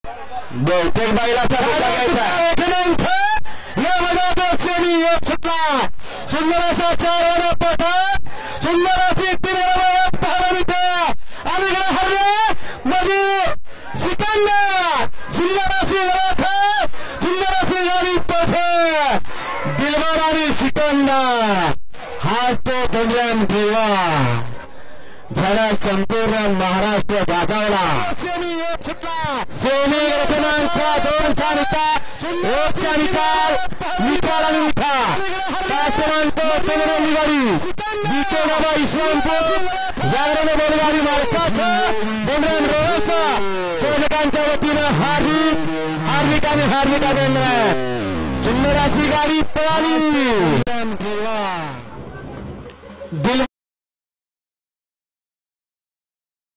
बहुतेक बैलाचा घ्यायचा या मैदानात सेमी एक सुटला सुंदर अशा 4 पटक सुंदर अशी 3 पाहायला मिळते आणि हरले मध्ये सिकंदर सुंदर अशी ओळख सुंदर अशी गाडी पथे दिलवार आणि सिकंदर हाच तो धन्यन ठेवा ज्याला संपूर्ण महाराष्ट्र गाजवला सेमी क्रमांक 2 चा निकाल आणि उठा क्रमांक 3 निघाली विके बाबा इस्लामपूर जागरण बैलगाडी मालकाचं धन्यन रोडचा सोनकांच्या वतीनं हार्दिक अभिनंदन सुंदर अशी गाडी पळाली दिल